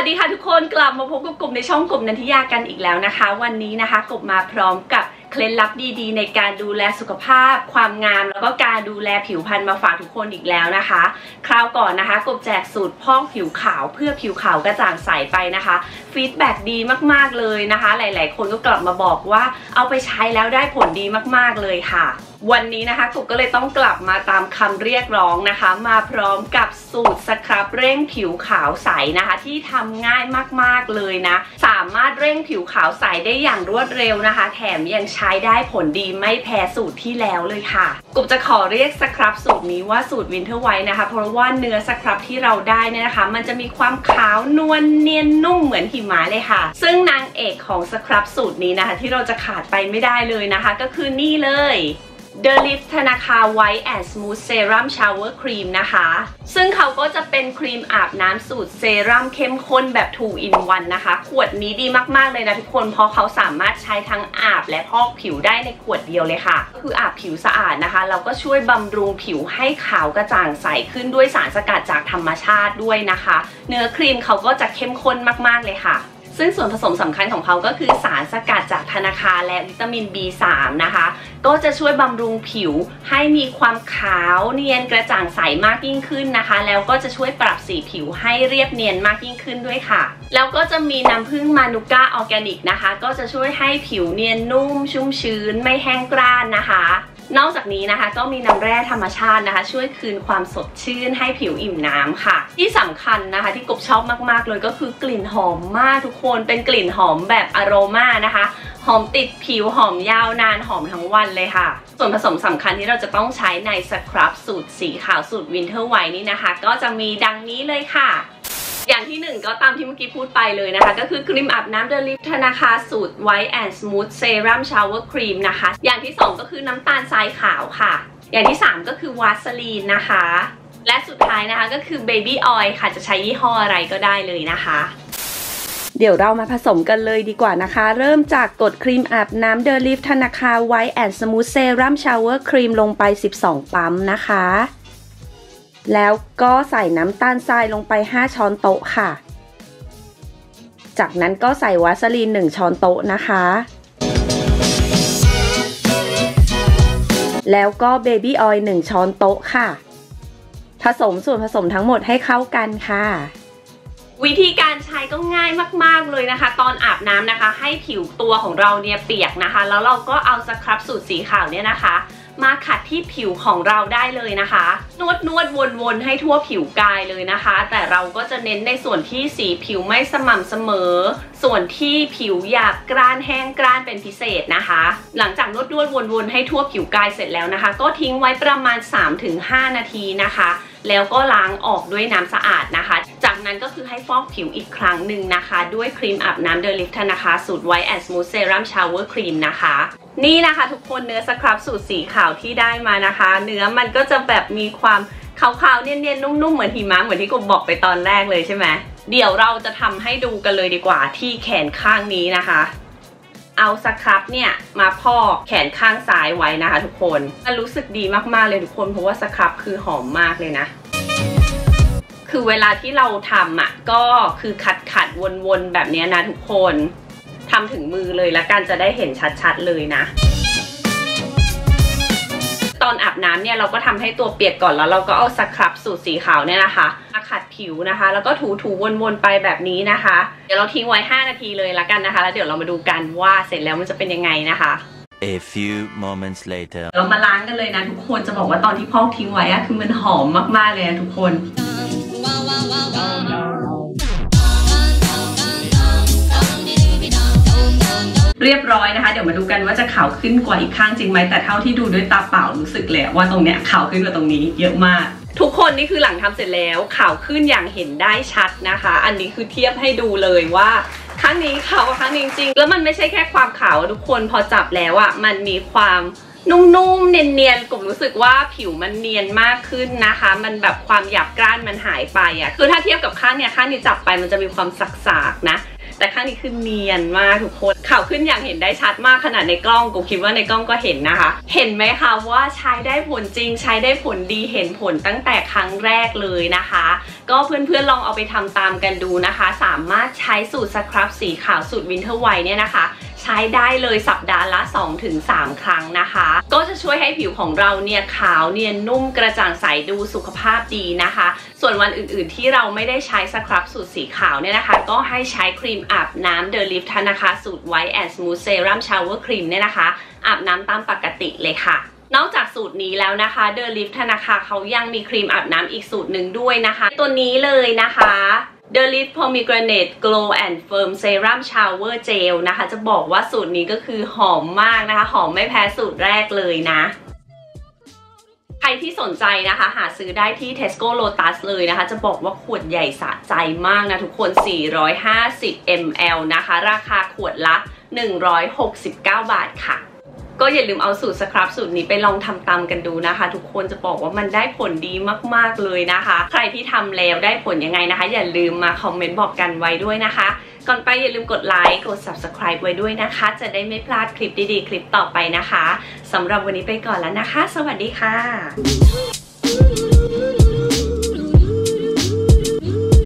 สดีค่ะทุกคนกลับมาพบกับกบในช่องกบนันทิยากันอีกแล้วนะคะวันนี้นะคะกบมาพร้อมกับเคล็ดลับดีๆในการดูแลสุขภาพความงามแล้วก็การดูแลผิวพรรณมาฝากทุกคนอีกแล้วนะคะคราวก่อนนะคะกบแจกสูตรพอกผิวขาวเพื่อผิวขาวกระจ่างใสไปนะคะฟีดแบ็กดีมากๆเลยนะคะหลายๆคนก็กลับมาบอกว่าเอาไปใช้แล้วได้ผลดีมากๆเลยค่ะวันนี้นะคะกบก็เลยต้องกลับมาตามคำเรียกร้องนะคะมาพร้อมกับสูตรสครับเร่งผิวขาวใสนะคะที่ทำง่ายมากๆเลยนะสามารถเร่งผิวขาวใสได้อย่างรวดเร็วนะคะแถมยังใช้ได้ผลดีไม่แพ้สูตรที่แล้วเลยค่ะกบจะขอเรียกสครับสูตรนี้ว่าสูตรวินเทอร์ไวท์นะคะเพราะว่าเนื้อสครับที่เราได้เนี่ยนะคะมันจะมีความขาวนวลเนียนนุ่มเหมือนหิมะเลยค่ะซึ่งนางเอกของสครับสูตรนี้นะคะที่เราจะขาดไปไม่ได้เลยนะคะก็คือนี่เลยThe Lift ธนาคาร White and Smooth Serum Shower Cream นะคะซึ่งเขาก็จะเป็นครีมอาบน้ำสูตรเซรั่มเข้มข้นแบบ2 in 1นะคะขวดนี้ดีมากๆเลยนะทุกคนเพราะเขาสามารถใช้ทั้งอาบและพอกผิวได้ในขวดเดียวเลยค่ะก็คืออาบผิวสะอาดนะคะแล้วก็ช่วยบำรุงผิวให้ขาวกระจ่างใสขึ้นด้วยสารสกัดจากธรรมชาติด้วยนะคะเนื้อครีมเขาก็จะเข้มข้นมากๆเลยค่ะซึ่งส่วนผสมสำคัญของเขาก็คือสารสกัดจากธนาคารและวิตามิน B3 นะคะก็จะช่วยบำรุงผิวให้มีความขาวเนียนกระจ่างใสมากยิ่งขึ้นนะคะแล้วก็จะช่วยปรับสีผิวให้เรียบเนียนมากยิ่งขึ้นด้วยค่ะแล้วก็จะมีน้ำผึ้งมานูก้าออร์แกนิกนะคะก็จะช่วยให้ผิวเนียนนุ่มชุ่มชื้นไม่แห้งกร้านนะคะนอกจากนี้นะคะก็มีน้ำแร่ธรรมชาตินะคะช่วยคืนความสดชื่นให้ผิวอิ่มน้ำค่ะที่สำคัญนะคะที่กบชอบมากๆเลยก็คือกลิ่นหอมมากทุกคนเป็นกลิ่นหอมแบบอโรมานะคะหอมติดผิวหอมยาวนานหอมทั้งวันเลยค่ะส่วนผสมสำคัญที่เราจะต้องใช้ในสครับสูตรสีขาวสูตรวินเทอร์ไวท์นี่นะคะก็จะมีดังนี้เลยค่ะอย่างที่1ก็ตามที่เมื่อกี้พูดไปเลยนะคะก็คือครีมอาบน้ำ The Lift ธนาคารสูตร White and Smooth Serum Shower Cream นะคะอย่างที่2ก็คือน้ำตาลทรายขาวค่ะอย่างที่3ก็คือวาสลีนนะคะและสุดท้ายนะคะก็คือ Baby Oil ค่ะจะใช้ยี่ห้ออะไรก็ได้เลยนะคะเดี๋ยวเรามาผสมกันเลยดีกว่านะคะเริ่มจากกดครีมอาบน้ำ The Lift ธนาคาร White and Smooth Serum Shower Cream ลงไป12ปั๊มนะคะแล้วก็ใส่น้ำตาลทรายลงไป5ช้อนโต๊ะค่ะจากนั้นก็ใส่วาสลีน1ช้อนโต๊ะนะคะแล้วก็เบบี้ออยล์1ช้อนโต๊ะค่ะผสมส่วนผสมทั้งหมดให้เข้ากันค่ะวิธีการใช้ก็ง่ายมากๆเลยนะคะตอนอาบน้ำนะคะให้ผิวตัวของเราเนี่ยเปียกนะคะแล้วเราก็เอาสครับสูตรสีขาวเนี่ยนะคะมาขัดที่ผิวของเราได้เลยนะคะนวดวนๆให้ทั่วผิวกายเลยนะคะแต่เราก็จะเน้นในส่วนที่สีผิวไม่สม่ำเสมอส่วนที่ผิวหยาบกร้านแห้งกร้านเป็นพิเศษนะคะหลังจากนวดวนๆให้ทั่วผิวกายเสร็จแล้วนะคะก็ทิ้งไว้ประมาณ 3-5 นาทีนะคะแล้วก็ล้างออกด้วยน้ำสะอาดนะคะจากนั้นก็คือให้ฟอกผิวอีกครั้งหนึ่งนะคะด้วยครีมอาบน้ำ The Lift นะคะสูตร White and Smooth Serum Shower Cream นะคะนี่นะคะทุกคนเนื้อสครับสูตรสีขาวที่ได้มานะคะเนื้อมันก็จะแบบมีความขาวๆเนียนๆนุ่มๆเหมือนหิมะเหมือนที่กบบอกไปตอนแรกเลยใช่ไหมเดี๋ยวเราจะทำให้ดูกันเลยดีกว่าที่แขนข้างนี้นะคะเอาสครับเนี่ยมาพอกแขนข้างซ้ายไว้นะคะทุกคนมันรู้สึกดีมากๆเลยทุกคนเพราะว่าสครับคือหอมมากเลยนะคือเวลาที่เราทำอ่ะก็คือขัดวนๆแบบนี้นะทุกคนทำถึงมือเลยแล้วกันจะได้เห็นชัดๆเลยนะตอนอาบน้ำเนี่ยเราก็ทำให้ตัวเปียกก่อนแล้วเราก็เอาสครับสูตรสีขาวเนี่ยนะคะมาขัดผิวนะคะแล้วก็ถูวนๆไปแบบนี้นะคะเดี๋ยวเราทิ้งไว้5 นาทีเลยละกันนะคะแล้วเดี๋ยวเรามาดูกันว่าเสร็จแล้วมันจะเป็นยังไงนะคะ A few moments later เรามาล้างกันเลยนะทุกคนจะบอกว่าตอนที่พอกทิ้งไว้อะคือมันหอมมากๆเลยนะทุกคนเรียบร้อยนะคะเดี๋ยวมาดูกันว่าจะขาวขึ้นกว่าอีกข้างจริงไหมแต่เท่าที่ดูด้วยตาเปล่ารู้สึกเลยว่าตรงเนี้ยขาวขึ้นกว่าตรงนี้เยอะมากทุกคนนี่คือหลังทำเสร็จแล้วขาวขึ้นอย่างเห็นได้ชัดนะคะอันนี้คือเทียบให้ดูเลยว่าข้างนี้ขาวกว่าข้างนี้จริงแล้วมันไม่ใช่แค่ความขาวทุกคนพอจับแล้วอ่ะมันมีความนุ่มๆเนียนๆกบรู้สึกว่าผิวมันเนียนมากขึ้นนะคะมันแบบความหยาบกร้านมันหายไปอ่ะคือถ้าเทียบกับข้างนี้จับไปมันจะมีความสักๆนะแต่ข้างนี้คือเนียนมากทุกคนขาวขึ้นอย่างเห็นได้ชัดมากขนาดในกล้องกูคิดว่าในกล้องก็เห็นนะคะเห็นไหมคะว่าใช้ได้ผลจริงใช้ได้ผลดีเห็นผลตั้งแต่ครั้งแรกเลยนะคะก็เพื่อนๆลองเอาไปทำตามกันดูนะคะสามารถใช้สูตรสครับสีขาวสูตรวินเทอร์ไวท์เนี่ยนะคะใช้ได้เลยสัปดาห์ละ 2-3 ครั้งนะคะก็จะช่วยให้ผิวของเราเนี่ยขาวเนียนนุ่มกระจ่างใสดูสุขภาพดีนะคะส่วนวันอื่นๆที่เราไม่ได้ใช้สครับสูตรสีขาวเนี่ยนะคะก็ให้ใช้ครีมอาบน้ำ The Lift นะคะสูตร White and Smooth Serum Shower Cream เนี่ยนะคะอาบน้ำตามปกติเลยค่ะนอกจากสูตรนี้แล้วนะคะ The Lift นะคะเขายังมีครีมอาบน้ำอีกสูตรหนึ่งด้วยนะคะตัวนี้เลยนะคะ The Lift Pomegranate Glow and Firm Serum Shower Gel นะคะจะบอกว่าสูตรนี้ก็คือหอมมากนะคะหอมไม่แพ้สูตรแรกเลยนะใครที่สนใจนะคะหาซื้อได้ที่ Tesco Lotus เลยนะคะจะบอกว่าขวดใหญ่สะใจมากนะทุกคน450 ml นะคะราคาขวดละ169 บาทค่ะก็อย่าลืมเอาสูตรสครับสูตรนี้ไปลองทำตามกันดูนะคะทุกคนจะบอกว่ามันได้ผลดีมากๆเลยนะคะใครที่ทำแล้วได้ผลยังไงนะคะอย่าลืมมาคอมเมนต์บอกกันไว้ด้วยนะคะก่อนไปอย่าลืมกดไลค์กด Subscribe ไว้ด้วยนะคะจะได้ไม่พลาดคลิปดีๆคลิปต่อไปนะคะสำหรับวันนี้ไปก่อนแล้วนะคะสวัสดีค่ะ